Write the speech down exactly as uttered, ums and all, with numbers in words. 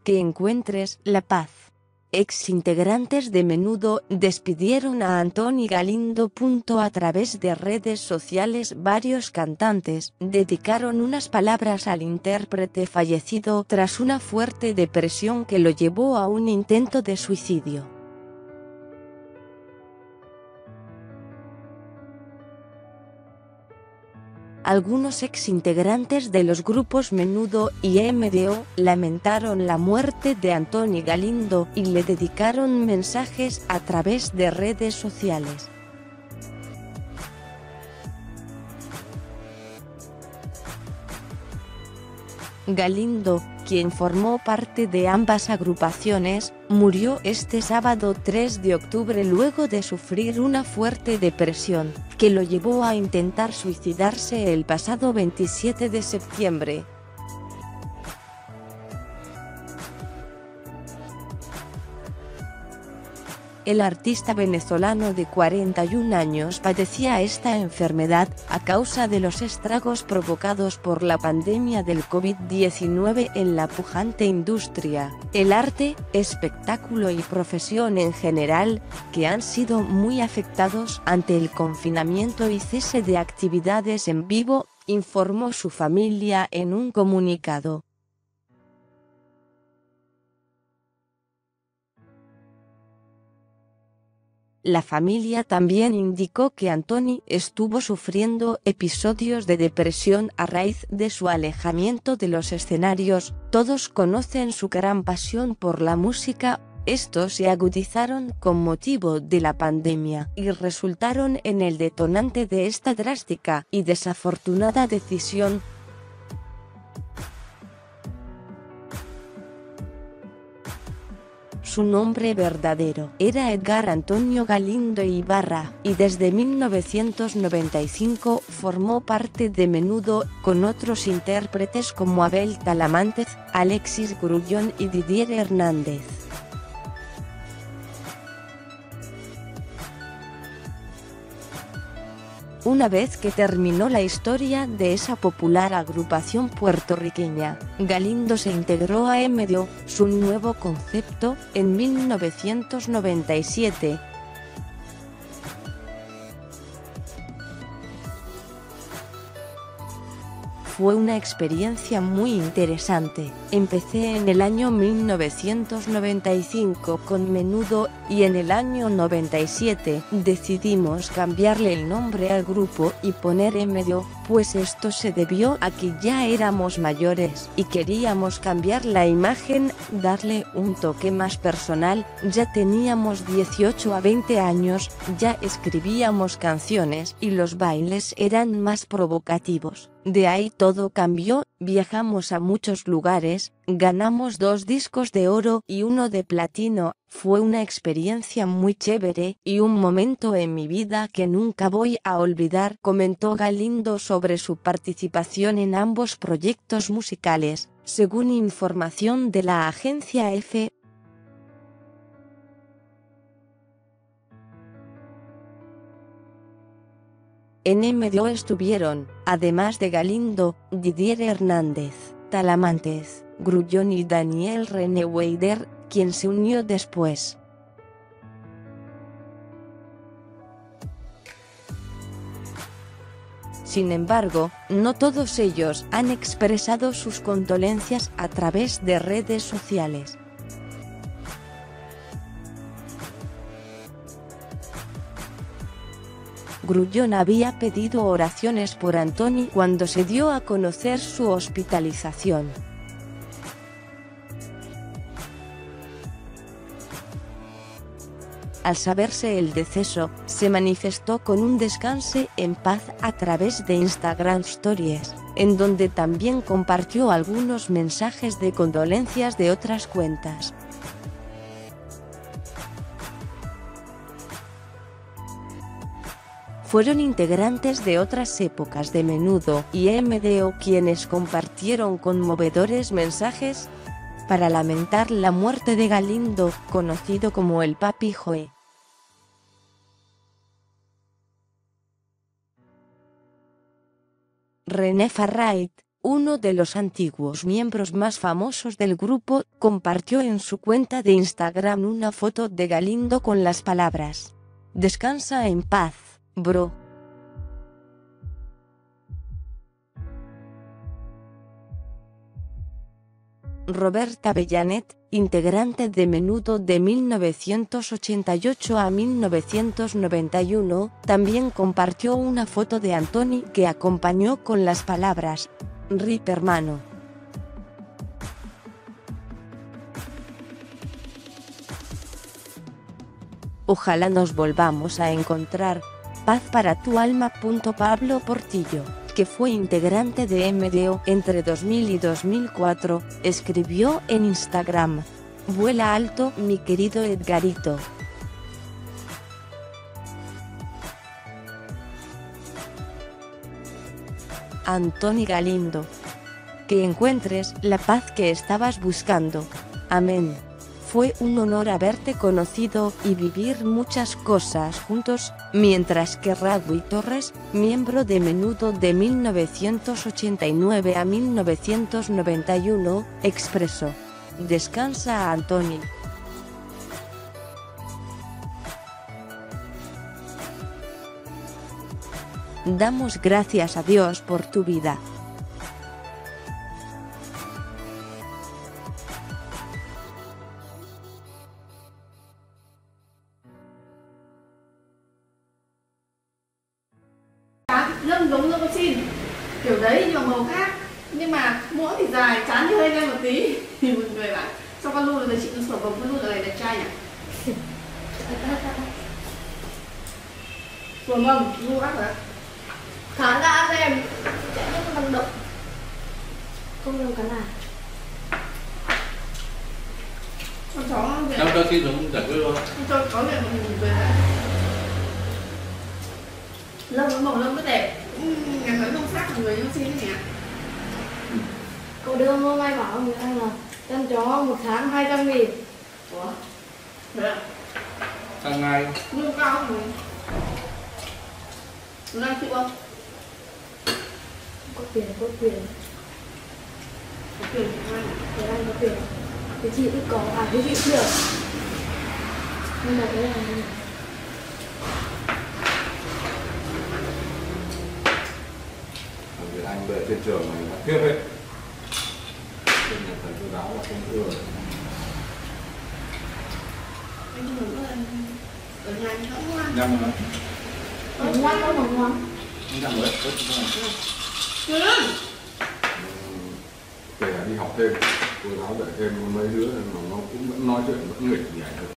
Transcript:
que encuentres la paz. Ex integrantes de Menudo despidieron a Antoni Galindo. A través de redes sociales, varios cantantes dedicaron unas palabras al intérprete fallecido tras una fuerte depresión que lo llevó a un intento de suicidio. Algunos ex integrantes de los grupos Menudo y M D O lamentaron la muerte de Antoni Galindo y le dedicaron mensajes a través de redes sociales. Galindo, quien formó parte de ambas agrupaciones, murió este sábado tres de octubre luego de sufrir una fuerte depresión, que lo llevó a intentar suicidarse el pasado veintisiete de septiembre. El artista venezolano de cuarenta y un años padecía esta enfermedad a causa de los estragos provocados por la pandemia del COVID diecinueve en la pujante industria, el arte, espectáculo y profesión en general, que han sido muy afectados ante el confinamiento y cese de actividades en vivo, informó su familia en un comunicado. La familia también indicó que Antoni estuvo sufriendo episodios de depresión a raíz de su alejamiento de los escenarios. Todos conocen su gran pasión por la música. Estos se agudizaron con motivo de la pandemia y resultaron en el detonante de esta drástica y desafortunada decisión. Su nombre verdadero era Edgar Antonio Galindo Ibarra, y desde mil novecientos noventa y cinco formó parte de Menudo, con otros intérpretes como Abel Talamantes, Alexis Grullón y Didier Hernández. Una vez que terminó la historia de esa popular agrupación puertorriqueña, Galindo se integró a M D O, su nuevo concepto, en mil novecientos noventa y siete. Fue una experiencia muy interesante. Empecé en el año mil novecientos noventa y cinco con Menudo, y en el año noventa y siete decidimos cambiarle el nombre al grupo y poner M D O, pues esto se debió a que ya éramos mayores y queríamos cambiar la imagen, darle un toque más personal. Ya teníamos dieciocho a veinte años, ya escribíamos canciones y los bailes eran más provocativos. De ahí todo cambió, viajamos a muchos lugares, ganamos dos discos de oro y uno de platino. Fue una experiencia muy chévere y un momento en mi vida que nunca voy a olvidar, comentó Galindo sobre su participación en ambos proyectos musicales, según información de la agencia F. En M D O estuvieron, además de Galindo, Didier Hernández, Talamantes, Grullón y Daniel René Weider, quien se unió después. Sin embargo, no todos ellos han expresado sus condolencias a través de redes sociales. Grullón había pedido oraciones por Antoni cuando se dio a conocer su hospitalización. Al saberse el deceso, se manifestó con un descanse en paz a través de Instagram Stories, en donde también compartió algunos mensajes de condolencias de otras cuentas. Fueron integrantes de otras épocas de Menudo y M D O quienes compartieron conmovedores mensajes para lamentar la muerte de Galindo, conocido como el Papi Joe. René Farrait, uno de los antiguos miembros más famosos del grupo, compartió en su cuenta de Instagram una foto de Galindo con las palabras: "Descansa en paz, bro". Roberta Bellanet, integrante de Menudo de mil novecientos ochenta y ocho a mil novecientos noventa y uno, también compartió una foto de Antoni que acompañó con las palabras: "R I P hermano". Ojalá nos volvamos a encontrar. Paz para tu alma. Pablo Portillo, que fue integrante de M D O entre dos mil y dos mil cuatro, escribió en Instagram: "Vuela alto, mi querido Edgarito". Antoni Galindo. Que encuentres la paz que estabas buscando. Amén. Fue un honor haberte conocido y vivir muchas cosas juntos, mientras que Ragui Torres, miembro de Menudo de mil novecientos ochenta y nueve a mil novecientos noventa y uno, expresó: "Descansa, Antoni". Damos gracias a Dios por tu vida. Lưng giống lưng xin kiểu đấy nhưng mà màu khác, nhưng mà mũi thì dài, trán thì hơi lên một tí thì một người bảo sao con lu là chị con sổ bồng con lu là đẹp trai nhỉ? Sổ bồng lu ác hả? Khán giả xem chạy nhất vận động không đâu cái nào con chó về đâu cho xin cũng giải quyết luôn cho có việc mình về lông nó màu lông rất đẹp, ngày nói không khác người yêu xin nhỉ. cậu đưa hôm nay bảo người anh là chăn chó một tháng hai trăm nghìn. Ủa? Thế à? Càng ngày Lương cao không? Lương ăn chịu không? Có tiền có tiền Có tiền thì ăn. Thế anh có tiền cái chị cũng có, à cái chị chưa nhưng mà cái này Vì anh về trên trường này là tiếp ấy, trên nhà thầy cô giáo là không ưa. Anh không muốn ở nhà anh không ngoan. nhầm rồi nó ngoan không mà ngoan không nhầm rồi Chưa. Kể cả đi học thêm, cô giáo dạy thêm mấy đứa mà nó cũng vẫn nói chuyện vẫn nghịch nhảy được.